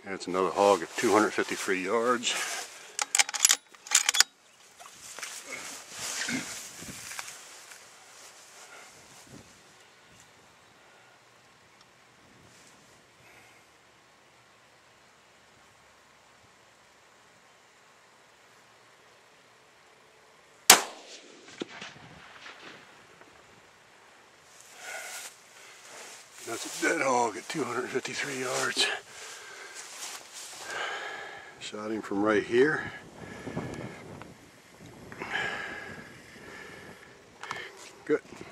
That's another hog at 253 yards. That's a dead hog at 253 yards. Shot him from right here. Good.